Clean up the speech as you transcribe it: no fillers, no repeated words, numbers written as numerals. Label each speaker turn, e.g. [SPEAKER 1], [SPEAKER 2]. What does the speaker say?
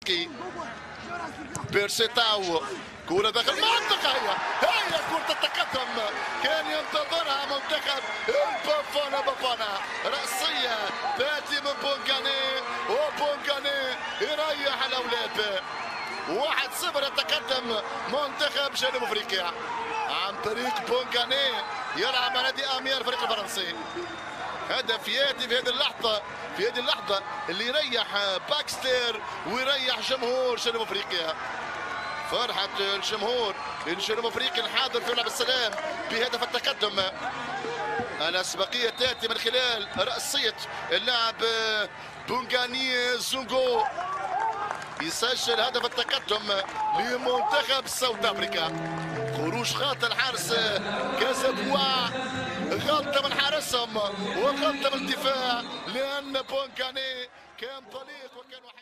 [SPEAKER 1] افريقي. بيرسيتاو كرة داخل المنطقة، هي كرة التقدم كان ينتظرها منتخب بافانا. رأسية تأتي من بونغاني، وبونغاني يريح الأولاد. 1-0 يتقدم منتخب جنوب افريقيا عن طريق بونغاني، يلعب على نادي امير الفريق الفرنسي. هدف ياتي في هذه اللحظة اللي يريح باكستير ويريح جمهور جنوب افريقيا. فرحة الجمهور الجنوب افريقي الحاضر في ملعب السلام بهدف التقدم. الاسبقية تاتي من خلال رأسية اللاعب بونغاني زونغو، يسجل هدف التقدم لمنتخب ساوث افريقيا. خروج خاطئ الحارس كازابوا، غلطة من حارسهم وغلطة من الدفاع، لأن بونغاني كان طليق وكان